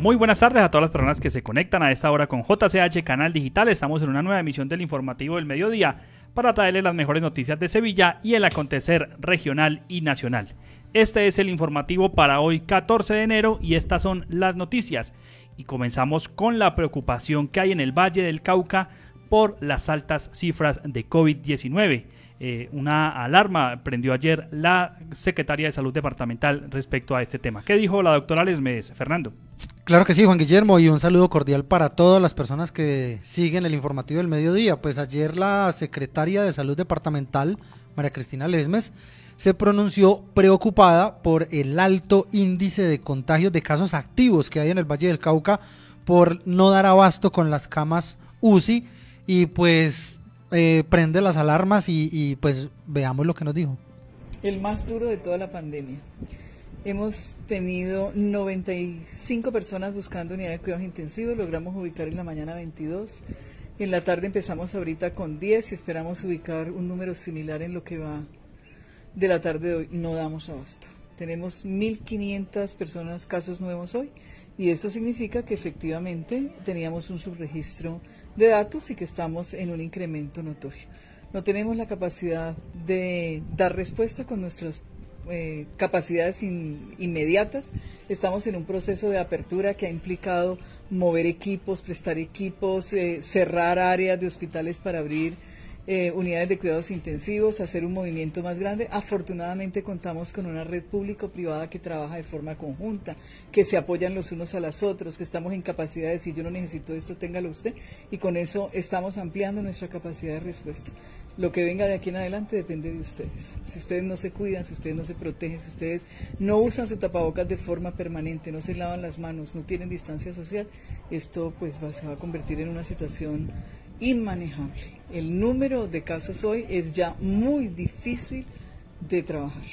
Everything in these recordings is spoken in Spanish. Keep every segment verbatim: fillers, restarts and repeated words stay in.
Muy buenas tardes a todas las personas que se conectan a esta hora con J C H Canal Digital. Estamos en una nueva emisión del informativo del mediodía para traerles las mejores noticias de Sevilla y el acontecer regional y nacional. Este es el informativo para hoy catorce de enero y estas son las noticias. Y comenzamos con la preocupación que hay en el Valle del Cauca por las altas cifras de COVID diecinueve. Eh, una alarma prendió ayer la Secretaría de Salud Departamental respecto a este tema. ¿Qué dijo la doctora Lesmes, Fernando? Claro que sí, Juan Guillermo, y un saludo cordial para todas las personas que siguen el informativo del mediodía. Pues ayer la Secretaria de Salud Departamental, María Cristina Lesmes, se pronunció preocupada por el alto índice de contagios de casos activos que hay en el Valle del Cauca por no dar abasto con las camas U C I y pues eh, prende las alarmas y, y pues veamos lo que nos dijo. El más duro de toda la pandemia. Hemos tenido noventa y cinco personas buscando unidad de cuidados intensivos, logramos ubicar en la mañana veintidós, en la tarde empezamos ahorita con diez y esperamos ubicar un número similar en lo que va de la tarde de hoy. No damos abasto. Tenemos mil quinientas personas, casos nuevos hoy, y esto significa que efectivamente teníamos un subregistro de datos y que estamos en un incremento notorio. No tenemos la capacidad de dar respuesta con nuestras eh, capacidades in, inmediatas. Estamos en un proceso de apertura que ha implicado mover equipos, prestar equipos, eh, cerrar áreas de hospitales para abrir Eh, unidades de cuidados intensivos, hacer un movimiento más grande. Afortunadamente contamos con una red público-privada que trabaja de forma conjunta, que se apoyan los unos a los otros, que estamos en capacidad de decir yo no necesito esto, téngalo usted, y con eso estamos ampliando nuestra capacidad de respuesta. Lo que venga de aquí en adelante depende de ustedes. Si ustedes no se cuidan, si ustedes no se protegen, si ustedes no usan su tapabocas de forma permanente, no se lavan las manos, no tienen distancia social, esto pues va, se va a convertir en una situación inmanejable. El número de casos hoy es ya muy difícil de trabajar.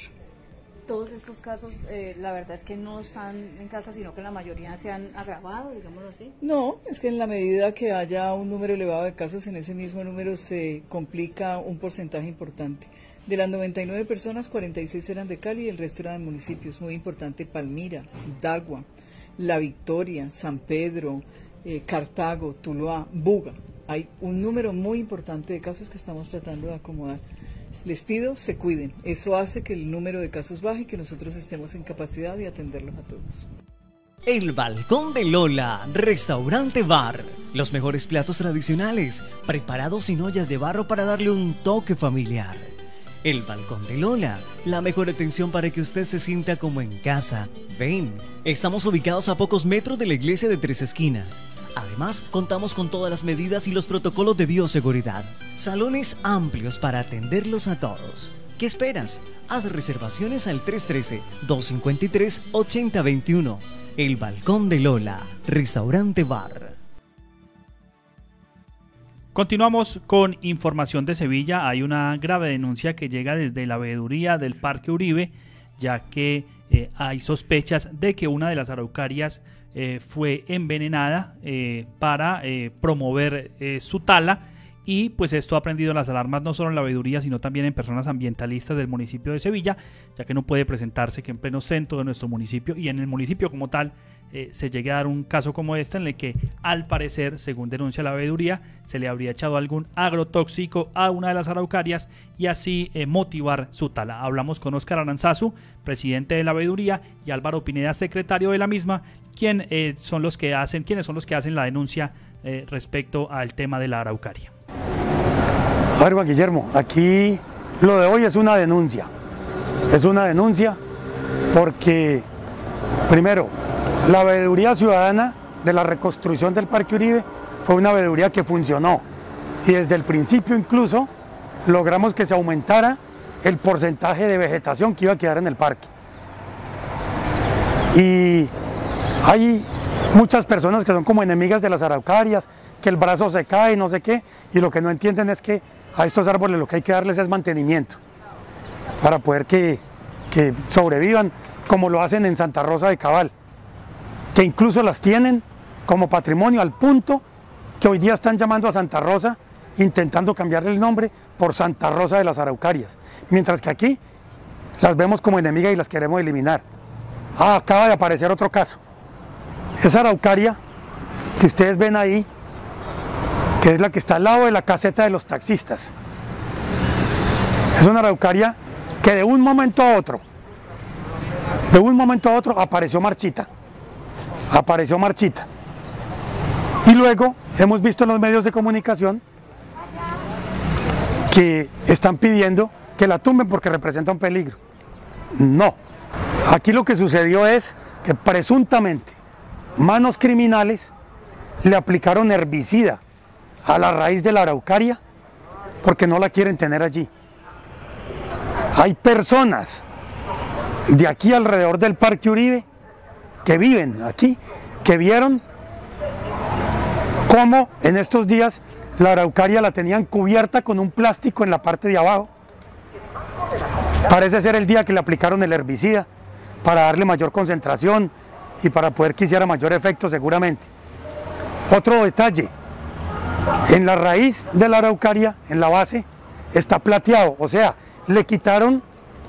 Todos estos casos, eh, la verdad es que no están en casa, sino que la mayoría se han agravado, digámoslo así. No, es que en la medida que haya un número elevado de casos, en ese mismo número se complica un porcentaje importante. De las noventa y nueve personas, cuarenta y seis eran de Cali y el resto eran de municipios. Muy importante: Palmira, Dagua, La Victoria, San Pedro, eh, Cartago, Tuluá, Buga. Hay un número muy importante de casos que estamos tratando de acomodar. Les pido, se cuiden. Eso hace que el número de casos baje y que nosotros estemos en capacidad de atenderlos a todos. El Balcón de Lola, restaurante bar. Los mejores platos tradicionales, preparados en ollas de barro para darle un toque familiar. El Balcón de Lola, la mejor atención para que usted se sienta como en casa. Ven, estamos ubicados a pocos metros de la iglesia de Tres Esquinas. Además, contamos con todas las medidas y los protocolos de bioseguridad. Salones amplios para atenderlos a todos. ¿Qué esperas? Haz reservaciones al tres uno tres, dos cinco tres, ocho cero dos uno. El Balcón de Lola, restaurante bar. Continuamos con información de Sevilla. Hay una grave denuncia que llega desde la veeduría del Parque Uribe, ya que eh, hay sospechas de que una de las araucarias eh, fue envenenada eh, para eh, promover eh, su tala, y pues esto ha prendido las alarmas no solo en la veeduría sino también en personas ambientalistas del municipio de Sevilla, ya que no puede presentarse que en pleno centro de nuestro municipio y en el municipio como tal eh, se llegue a dar un caso como este en el que al parecer, según denuncia la veeduría, se le habría echado algún agrotóxico a una de las araucarias y así eh, motivar su tala. Hablamos con Óscar Aranzazu, presidente de la veeduría, y Álvaro Pineda, secretario de la misma, quien eh, son los que hacen, quienes son los que hacen la denuncia eh, respecto al tema de la araucaria. A ver, Juan Guillermo, aquí lo de hoy es una denuncia. Es una denuncia porque, primero, la veeduría ciudadana de la reconstrucción del Parque Uribe fue una veeduría que funcionó. Y desde el principio incluso logramos que se aumentara el porcentaje de vegetación que iba a quedar en el parque. Y hay muchas personas que son como enemigas de las araucarias, que el brazo se cae, no sé qué, y lo que no entienden es que a estos árboles lo que hay que darles es mantenimiento para poder que, que sobrevivan, como lo hacen en Santa Rosa de Cabal, que incluso las tienen como patrimonio al punto que hoy día están llamando a Santa Rosa, intentando cambiarle el nombre por Santa Rosa de las Araucarias, mientras que aquí las vemos como enemigas y las queremos eliminar. Ah, acaba de aparecer otro caso Esa araucaria que ustedes ven ahí, que es la que está al lado de la caseta de los taxistas, es una araucaria que de un momento a otro, de un momento a otro apareció marchita, apareció marchita. Y luego hemos visto en los medios de comunicación que están pidiendo que la tumben porque representa un peligro. No, aquí lo que sucedió es que presuntamente manos criminales le aplicaron herbicida a la raíz de la araucaria porque no la quieren tener allí. Hay personas de aquí alrededor del Parque Uribe que viven aquí, que vieron cómo en estos días la araucaria la tenían cubierta con un plástico en la parte de abajo. Parece ser el día que le aplicaron el herbicida para darle mayor concentración y para poder que hiciera mayor efecto seguramente. Otro detalle, en la raíz de la araucaria, en la base, está plateado, o sea, le quitaron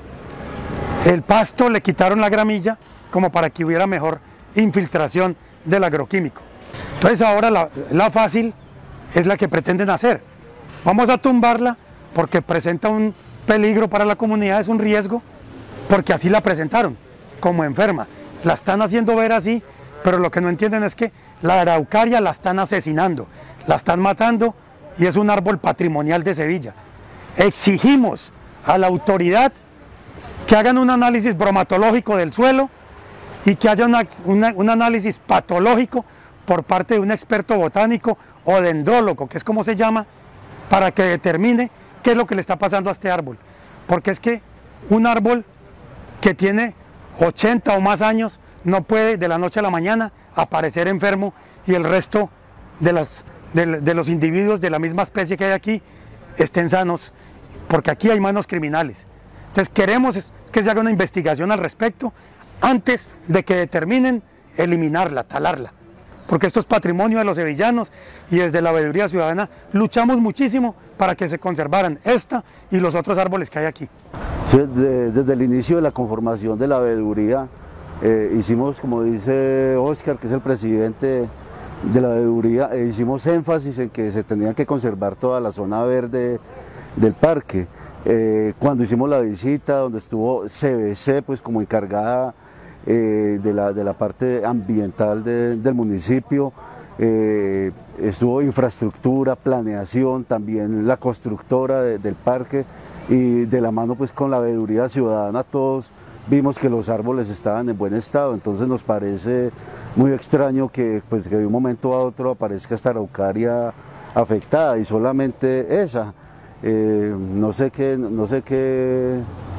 el pasto, le quitaron la gramilla como para que hubiera mejor infiltración del agroquímico. Entonces ahora la, la fácil es la que pretenden hacer. Vamos a tumbarla porque presenta un peligro para la comunidad, es un riesgo, porque así la presentaron, como enferma. La están haciendo ver así, pero lo que no entienden es que la araucaria la están asesinando, la están matando y es un árbol patrimonial de Sevilla. Exigimos a la autoridad que hagan un análisis bromatológico del suelo y que haya una, una, un análisis patológico por parte de un experto botánico o dendrólogo, que es como se llama, para que determine qué es lo que le está pasando a este árbol. Porque es que un árbol que tiene ochenta o más años no puede de la noche a la mañana aparecer enfermo y el resto de, las, de, de los individuos de la misma especie que hay aquí estén sanos, porque aquí hay manos criminales. Entonces queremos que se haga una investigación al respecto antes de que determinen eliminarla, talarla, porque esto es patrimonio de los sevillanos y desde la Veeduría Ciudadana luchamos muchísimo para que se conservaran esta y los otros árboles que hay aquí. Sí, desde, desde el inicio de la conformación de la Veeduría eh, hicimos, como dice Óscar, que es el presidente de la Veeduría, eh, hicimos énfasis en que se tenía que conservar toda la zona verde del parque. Eh, cuando hicimos la visita, donde estuvo C B C pues como encargada eh, de, la, de la parte ambiental de, del municipio, eh, estuvo infraestructura, planeación, también la constructora de, del parque, y de la mano pues con la Veeduría Ciudadana todos vimos que los árboles estaban en buen estado. Entonces nos parece muy extraño que, pues, que de un momento a otro aparezca esta araucaria afectada y solamente esa. Eh, no sé qué, no sé qué,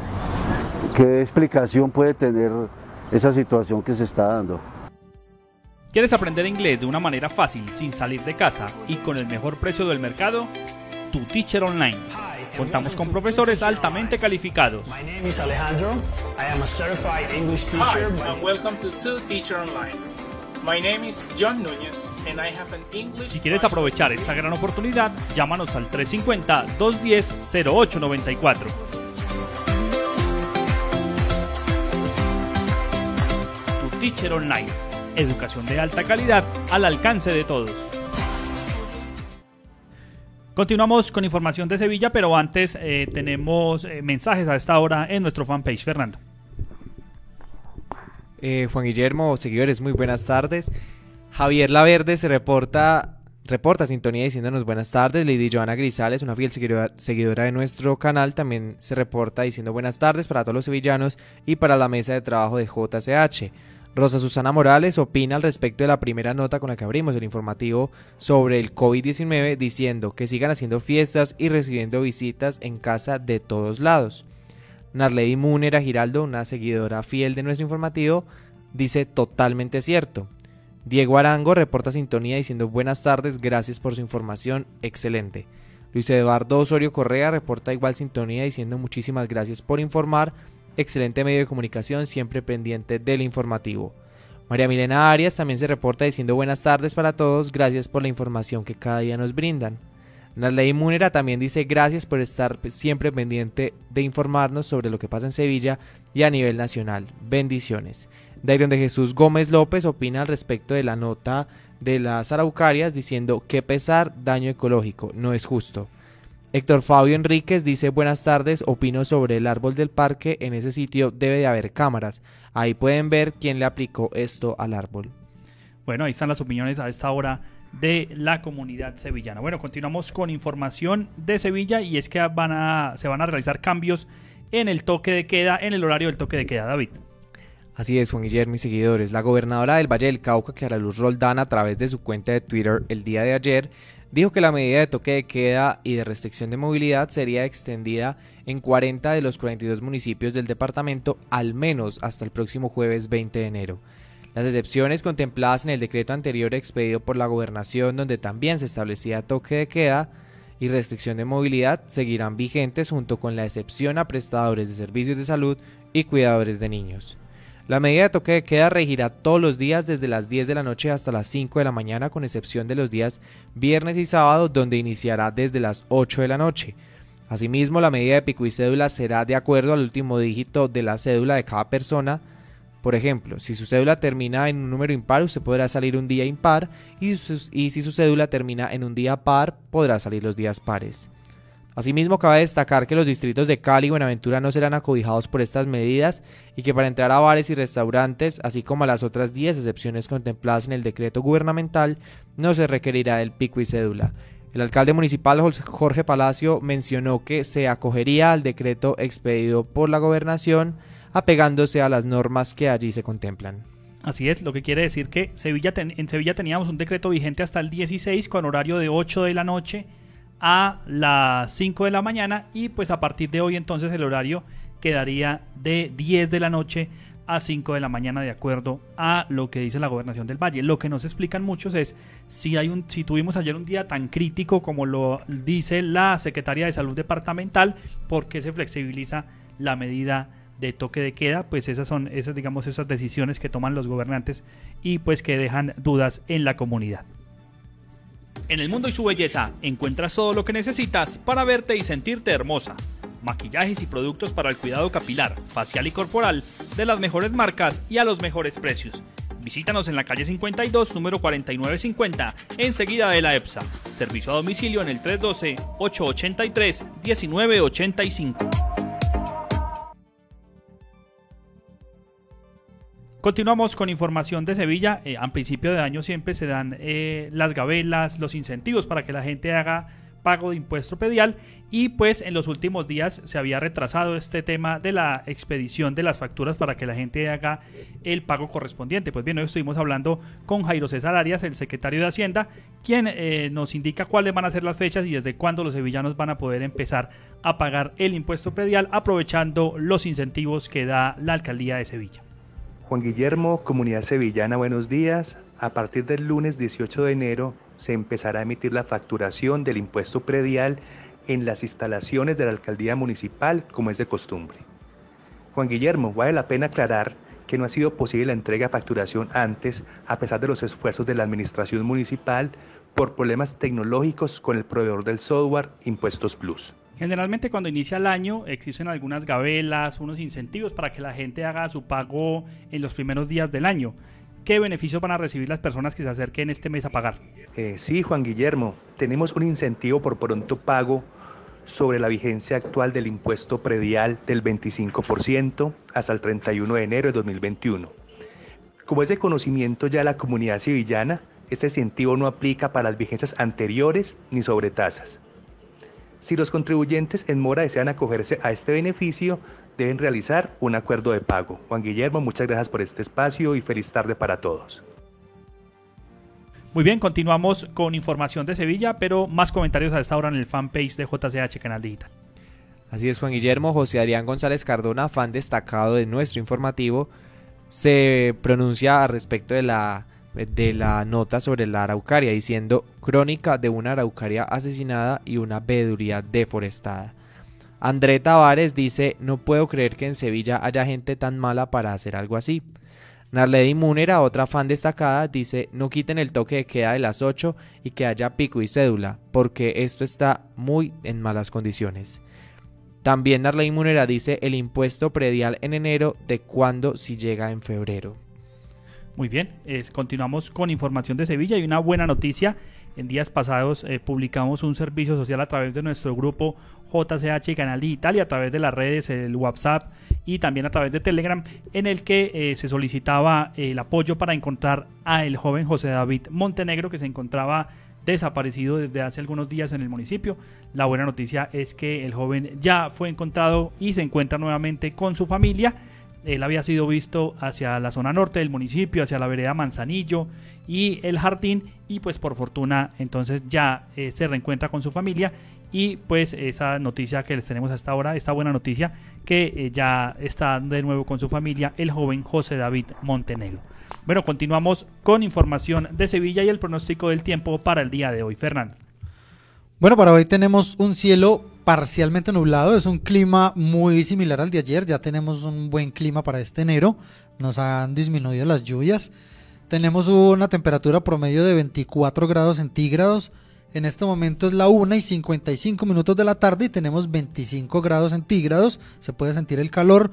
qué explicación puede tener esa situación que se está dando. ¿Quieres aprender inglés de una manera fácil, sin salir de casa y con el mejor precio del mercado? Tu Teacher Online. Contamos con profesores altamente calificados. My name is Alejandro. I am a certified English teacher. Hi, and welcome to Tu Teacher Online. My name is John Núñez and I have an English. Si quieres aprovechar esta gran oportunidad, llámanos al tres cinco cero, dos uno cero, cero ocho nueve cuatro. Tu Teacher Online. Educación de alta calidad al alcance de todos. Continuamos con información de Sevilla, pero antes eh, tenemos eh, mensajes a esta hora en nuestro fanpage. Fernando. Eh, Juan Guillermo, seguidores, muy buenas tardes. Javier Laverde se reporta, reporta sintonía diciéndonos buenas tardes. Lady Joana Grisales, una fiel seguidora, seguidora de nuestro canal, también se reporta diciendo buenas tardes para todos los sevillanos y para la mesa de trabajo de J C H. Rosa Susana Morales opina al respecto de la primera nota con la que abrimos el informativo sobre el COVID diecinueve, diciendo que sigan haciendo fiestas y recibiendo visitas en casa de todos lados. Narlady Múnera Giraldo, una seguidora fiel de nuestro informativo, dice totalmente cierto. Diego Arango reporta sintonía diciendo buenas tardes, gracias por su información, excelente. Luis Eduardo Osorio Correa reporta igual sintonía diciendo muchísimas gracias por informar, excelente medio de comunicación, siempre pendiente del informativo. María Milena Arias también se reporta diciendo buenas tardes para todos, gracias por la información que cada día nos brindan. Narley Múnera también dice gracias por estar siempre pendiente de informarnos sobre lo que pasa en Sevilla y a nivel nacional. Bendiciones. Dairon de Jesús Gómez López opina al respecto de la nota de las araucarias diciendo qué pesar, daño ecológico, no es justo. Héctor Fabio Enríquez dice buenas tardes, opino sobre el árbol del parque, en ese sitio debe de haber cámaras, ahí pueden ver quién le aplicó esto al árbol. Bueno, ahí están las opiniones a esta hora de la comunidad sevillana. Bueno, continuamos con información de Sevilla y es que van a, se van a realizar cambios en el toque de queda, en el horario del toque de queda, David. Así es, Juan Guillermo y seguidores. La gobernadora del Valle del Cauca, Clara Luz Roldán, a través de su cuenta de Twitter el día de ayer, dijo que la medida de toque de queda y de restricción de movilidad sería extendida en cuarenta de los cuarenta y dos municipios del departamento, al menos hasta el próximo jueves veinte de enero. Las excepciones contempladas en el decreto anterior expedido por la gobernación, donde también se establecía toque de queda y restricción de movilidad, seguirán vigentes junto con la excepción a prestadores de servicios de salud y cuidadores de niños. La medida de toque de queda regirá todos los días desde las diez de la noche hasta las cinco de la mañana, con excepción de los días viernes y sábado, donde iniciará desde las ocho de la noche. Asimismo, la medida de pico y cédula será de acuerdo al último dígito de la cédula de cada persona. Por ejemplo, si su cédula termina en un número impar, usted podrá salir un día impar, y, su, y si su cédula termina en un día par, podrá salir los días pares. Asimismo, cabe destacar que los distritos de Cali y Buenaventura no serán acobijados por estas medidas y que para entrar a bares y restaurantes, así como a las otras diez excepciones contempladas en el decreto gubernamental, no se requerirá el pico y cédula. El alcalde municipal Jorge Palacio mencionó que se acogería al decreto expedido por la gobernación, apegándose a las normas que allí se contemplan. Así es, lo que quiere decir que Sevilla ten, en Sevilla teníamos un decreto vigente hasta el dieciséis con horario de ocho de la noche a las cinco de la mañana y pues a partir de hoy entonces el horario quedaría de diez de la noche a cinco de la mañana de acuerdo a lo que dice la Gobernación del Valle. Lo que nos explican muchos es si hay un si tuvimos ayer un día tan crítico como lo dice la Secretaría de Salud Departamental, ¿por qué se flexibiliza la medida de toque de queda? Pues esas son esas digamos esas decisiones que toman los gobernantes y pues que dejan dudas en la comunidad. En el mundo y su belleza encuentras todo lo que necesitas para verte y sentirte hermosa. Maquillajes y productos para el cuidado capilar, facial y corporal de las mejores marcas y a los mejores precios. Visítanos en la calle cincuenta y dos, número cuarenta y nueve cincuenta, enseguida de la EPSA. Servicio a domicilio en el tres uno dos, ocho ocho tres, uno nueve ocho cinco. Continuamos con información de Sevilla. Eh, a principio de año siempre se dan eh, las gabelas, los incentivos para que la gente haga pago de impuesto predial y pues en los últimos días se había retrasado este tema de la expedición de las facturas para que la gente haga el pago correspondiente. Pues bien, hoy estuvimos hablando con Jairo César Arias, el secretario de Hacienda, quien eh, nos indica cuáles van a ser las fechas y desde cuándo los sevillanos van a poder empezar a pagar el impuesto predial aprovechando los incentivos que da la Alcaldía de Sevilla. Juan Guillermo, comunidad sevillana, buenos días. A partir del lunes dieciocho de enero se empezará a emitir la facturación del impuesto predial en las instalaciones de la alcaldía municipal, como es de costumbre. Juan Guillermo, vale la pena aclarar que no ha sido posible la entrega de facturación antes, a pesar de los esfuerzos de la administración municipal, por problemas tecnológicos con el proveedor del software Impuestos Plus. Generalmente cuando inicia el año existen algunas gabelas, unos incentivos para que la gente haga su pago en los primeros días del año. ¿Qué beneficios van a recibir las personas que se acerquen este mes a pagar? Eh, sí, Juan Guillermo, tenemos un incentivo por pronto pago sobre la vigencia actual del impuesto predial del veinticinco por ciento hasta el treinta y uno de enero de dos mil veintiuno. Como es de conocimiento ya la comunidad sevillana, este incentivo no aplica para las vigencias anteriores ni sobre tasas. Si los contribuyentes en mora desean acogerse a este beneficio, deben realizar un acuerdo de pago. Juan Guillermo, muchas gracias por este espacio y feliz tarde para todos. Muy bien, continuamos con información de Sevilla, pero más comentarios a esta hora en el fanpage de J C H Canal Digital. Así es, Juan Guillermo. José Adrián González Cardona, fan destacado de nuestro informativo, se pronuncia al respecto de la... de la nota sobre la araucaria, diciendo crónica de una araucaria asesinada y una veeduría deforestada. André Tavares dice no puedo creer que en Sevilla haya gente tan mala para hacer algo así. Narledy Múnera, otra fan destacada, dice: no quiten el toque de queda de las ocho y que haya pico y cédula, porque esto está muy en malas condiciones. También Narledy Múnera dice: el impuesto predial en enero, ¿de cuándo si llega en febrero? Muy bien, es, continuamos con información de Sevilla y una buena noticia. En días pasados eh, publicamos un servicio social a través de nuestro grupo J C H Canal Digital y a través de las redes, el WhatsApp y también a través de Telegram, en el que eh, se solicitaba eh, el apoyo para encontrar a el joven José David Montenegro, que se encontraba desaparecido desde hace algunos días en el municipio. La buena noticia es que el joven ya fue encontrado y se encuentra nuevamente con su familia. Él había sido visto hacia la zona norte del municipio, hacia la vereda Manzanillo y el Jardín, y pues por fortuna entonces ya eh, se reencuentra con su familia. Y pues esa noticia que les tenemos hasta ahora, esta buena noticia, que eh, ya está de nuevo con su familia el joven José David Montenegro. Bueno, continuamos con información de Sevilla y el pronóstico del tiempo para el día de hoy. Fernando. Bueno, para hoy tenemos un cielo parcialmente nublado, es un clima muy similar al de ayer, ya tenemos un buen clima para este enero, nos han disminuido las lluvias, tenemos una temperatura promedio de veinticuatro grados centígrados, en este momento es la una y cincuenta y cinco minutos de la tarde y tenemos veinticinco grados centígrados, se puede sentir el calor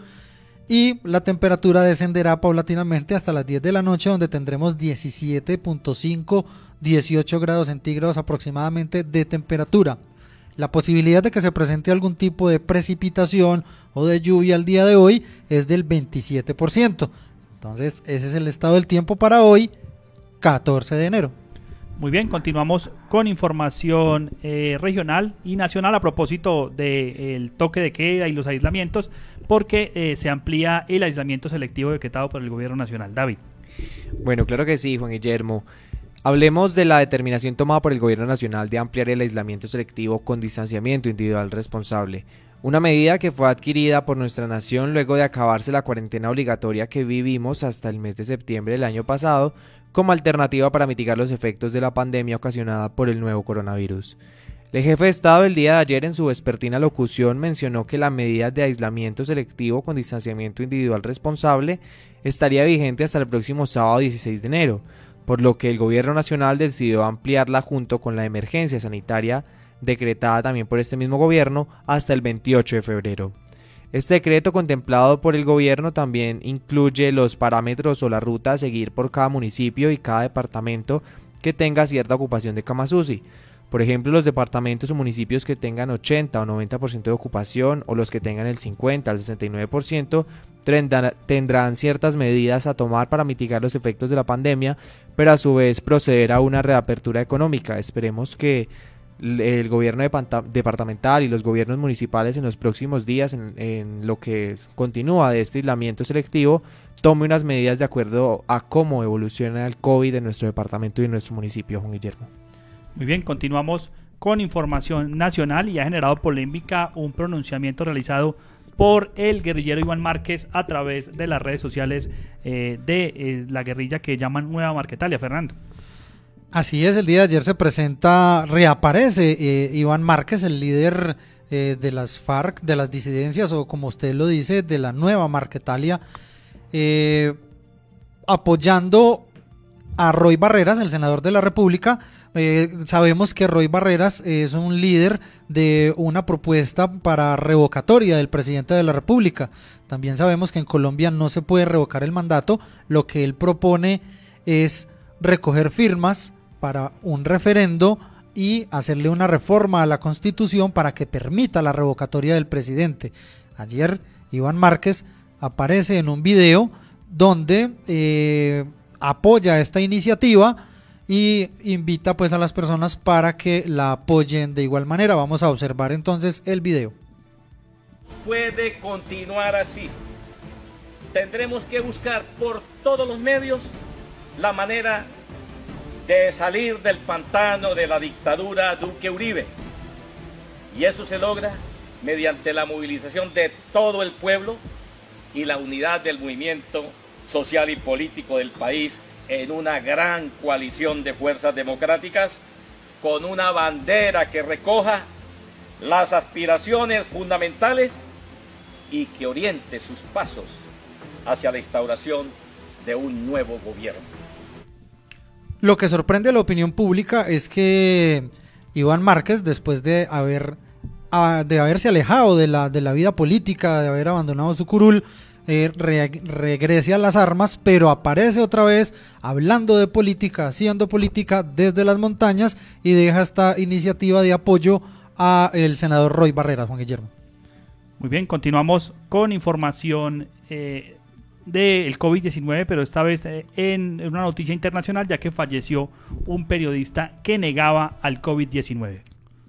y la temperatura descenderá paulatinamente hasta las diez de la noche, donde tendremos diecisiete punto cinco, dieciocho grados centígrados aproximadamente de temperatura. La posibilidad de que se presente algún tipo de precipitación o de lluvia el día de hoy es del veintisiete por ciento. Entonces ese es el estado del tiempo para hoy, catorce de enero. Muy bien, continuamos con información eh, regional y nacional a propósito del toque de queda y los aislamientos, porque eh, se amplía el aislamiento selectivo decretado por el gobierno nacional. David. Bueno, claro que sí, Juan Guillermo. Hablemos de la determinación tomada por el gobierno nacional de ampliar el aislamiento selectivo con distanciamiento individual responsable. Una medida que fue adquirida por nuestra nación luego de acabarse la cuarentena obligatoria que vivimos hasta el mes de septiembre del año pasado, como alternativa para mitigar los efectos de la pandemia ocasionada por el nuevo coronavirus. El jefe de Estado el día de ayer en su vespertina locución mencionó que la medida de aislamiento selectivo con distanciamiento individual responsable estaría vigente hasta el próximo sábado dieciséis de enero, por lo que el gobierno nacional decidió ampliarla junto con la emergencia sanitaria decretada también por este mismo gobierno hasta el veintiocho de febrero. Este decreto contemplado por el gobierno también incluye los parámetros o la ruta a seguir por cada municipio y cada departamento que tenga cierta ocupación de camas U C I. Por ejemplo, los departamentos o municipios que tengan ochenta o noventa por ciento de ocupación o los que tengan el cincuenta al sesenta y nueve por ciento tendrán, tendrán ciertas medidas a tomar para mitigar los efectos de la pandemia, pero a su vez proceder a una reapertura económica. Esperemos que el gobierno departamental y los gobiernos municipales en los próximos días, en, en lo que continúa de este aislamiento selectivo, tome unas medidas de acuerdo a cómo evoluciona el COVID en nuestro departamento y en nuestro municipio, Juan Guillermo. Muy bien, continuamos con información nacional y ha generado polémica un pronunciamiento realizado por el guerrillero Iván Márquez a través de las redes sociales eh, de eh, la guerrilla que llaman Nueva Marquetalia. Fernando. Así es, el día de ayer se presenta, reaparece eh, Iván Márquez, el líder eh, de las FARC, de las disidencias, o como usted lo dice, de la Nueva Marquetalia, eh, apoyando a Roy Barreras, el senador de la República. Eh, sabemos que Roy Barreras es un líder de una propuesta para revocatoria del presidente de la República. También sabemos que en Colombia no se puede revocar el mandato. Lo que él propone es recoger firmas para un referendo y hacerle una reforma a la Constitución para que permita la revocatoria del presidente. Ayer Iván Márquez aparece en un video donde eh, apoya esta iniciativa y invita pues a las personas para que la apoyen de igual manera. Vamos a observar entonces el video. Puede continuar así. Tendremos que buscar por todos los medios la manera de salir del pantano de la dictadura Duque Uribe. Y eso se logra mediante la movilización de todo el pueblo y la unidad del movimiento social y político del país en una gran coalición de fuerzas democráticas con una bandera que recoja las aspiraciones fundamentales y que oriente sus pasos hacia la instauración de un nuevo gobierno. Lo que sorprende a la opinión pública es que Iván Márquez, después de haber de haberse alejado de la, de la vida política, de haber abandonado su curul, eh, re, regrese a las armas, pero aparece otra vez hablando de política, haciendo política desde las montañas, y deja esta iniciativa de apoyo a el senador Roy Barreras. Juan Guillermo. Muy bien, continuamos con información eh, del COVID diecinueve, pero esta vez eh, en una noticia internacional, ya que falleció un periodista que negaba al COVID diecinueve.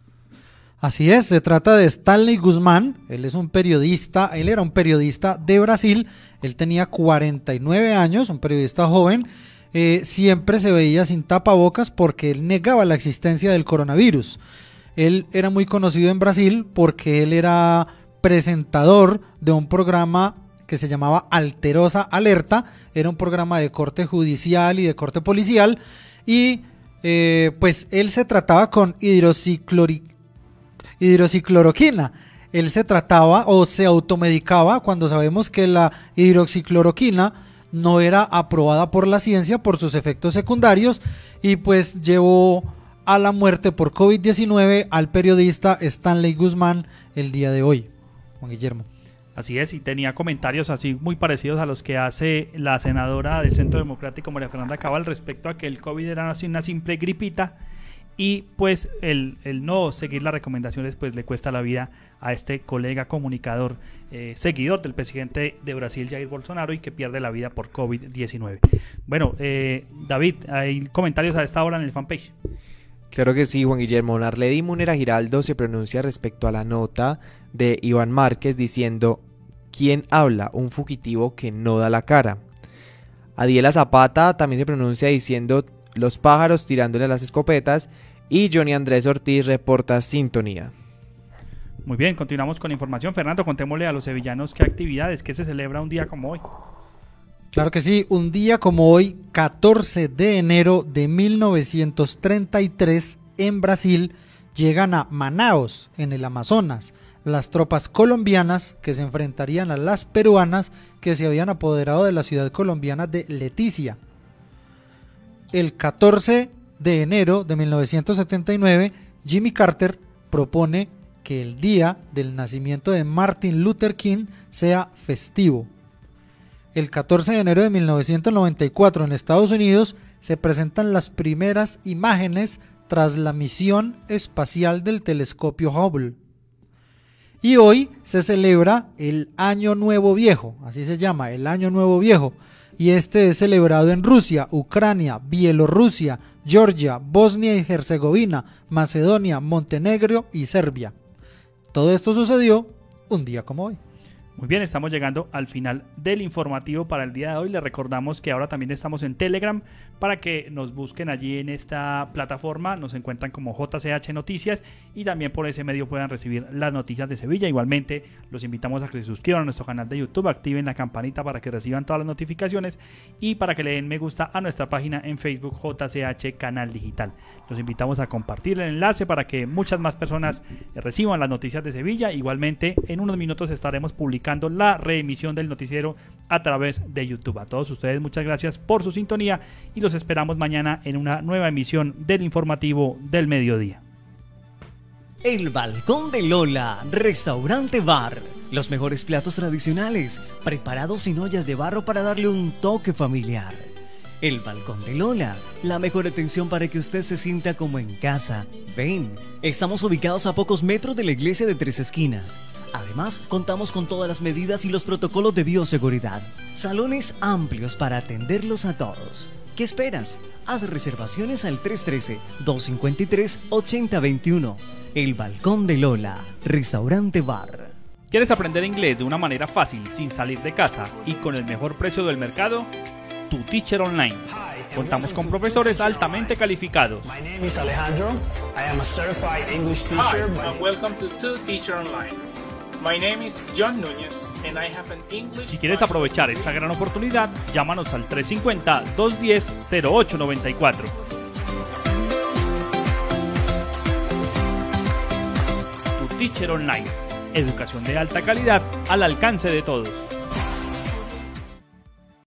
Así es, se trata de Stanley Guzmán. Él es un periodista, él era un periodista de Brasil, él tenía cuarenta y nueve años, un periodista joven, eh, siempre se veía sin tapabocas porque él negaba la existencia del coronavirus. Él era muy conocido en Brasil porque él era presentador de un programa que se llamaba Alterosa Alerta, era un programa de corte judicial y de corte policial, y eh, pues él se trataba con hidroxicloroquina, hidroxicloroquina. Él se trataba o se automedicaba cuando sabemos que la hidroxicloroquina no era aprobada por la ciencia por sus efectos secundarios, y pues llevó a la muerte por COVID diecinueve al periodista Stanley Guzmán el día de hoy. Juan Guillermo. Así es, y tenía comentarios así muy parecidos a los que hace la senadora del Centro Democrático, María Fernanda Cabal, respecto a que el COVID era así una simple gripita, y pues el, el no seguir las recomendaciones pues le cuesta la vida a este colega comunicador, eh, seguidor del presidente de Brasil, Jair Bolsonaro, y que pierde la vida por COVID diecinueve. Bueno, eh, David, ¿hay comentarios a esta hora en el fanpage? Claro que sí, Juan Guillermo. Narledi Munera Giraldo se pronuncia respecto a la nota de Iván Márquez diciendo: ¿quién habla? Un fugitivo que no da la cara. Adiela Zapata también se pronuncia diciendo: los pájaros tirándole a las escopetas. Y Johnny Andrés Ortiz reporta sintonía. Muy bien, continuamos con información. Fernando, contémosle a los sevillanos qué actividades, qué se celebra un día como hoy. Claro que sí, un día como hoy, catorce de enero de mil novecientos treinta y tres, en Brasil, llegan a Manaos, en el Amazonas, las tropas colombianas que se enfrentarían a las peruanas que se habían apoderado de la ciudad colombiana de Leticia. El catorce de enero de mil novecientos setenta y nueve, Jimmy Carter propone que el día del nacimiento de Martin Luther King sea festivo. El catorce de enero de mil novecientos noventa y cuatro, en Estados Unidos, se presentan las primeras imágenes tras la misión espacial del telescopio Hubble. Y hoy se celebra el Año Nuevo Viejo, así se llama, el Año Nuevo Viejo, y este es celebrado en Rusia, Ucrania, Bielorrusia, Georgia, Bosnia y Herzegovina, Macedonia, Montenegro y Serbia. Todo esto sucedió un día como hoy. Muy bien, estamos llegando al final del informativo para el día de hoy. Les recordamos que ahora también estamos en Telegram para que nos busquen allí en esta plataforma. Nos encuentran como J C H Noticias y también por ese medio puedan recibir las noticias de Sevilla. Igualmente los invitamos a que se suscriban a nuestro canal de YouTube, activen la campanita para que reciban todas las notificaciones y para que le den me gusta a nuestra página en Facebook J C H Canal Digital. Los invitamos a compartir el enlace para que muchas más personas reciban las noticias de Sevilla. Igualmente en unos minutos estaremos publicando la reemisión del noticiero a través de YouTube. A todos ustedes muchas gracias por su sintonía y los esperamos mañana en una nueva emisión del informativo del mediodía. El Balcón de Lola, restaurante bar. Los mejores platos tradicionales, preparados sin ollas de barro para darle un toque familiar. El Balcón de Lola, la mejor atención para que usted se sienta como en casa. Ven, estamos ubicados a pocos metros de la iglesia de Tres Esquinas. Además, contamos con todas las medidas y los protocolos de bioseguridad. Salones amplios para atenderlos a todos. ¿Qué esperas? Haz reservaciones al tres uno tres, dos cinco tres, ocho cero dos uno. El Balcón de Lola, restaurante bar. ¿Quieres aprender inglés de una manera fácil, sin salir de casa y con el mejor precio del mercado? Tu Teacher Online. Contamos con profesores altamente calificados. My name is Alejandro. I am a certified English teacher. Hi, and welcome to Tu Teacher Online. My name is John Núñez and I have an English. Si quieres aprovechar esta gran oportunidad, llámanos al tres cinco cero, dos uno cero, cero ocho nueve cuatro. Tu Teacher Online. Educación de alta calidad al alcance de todos.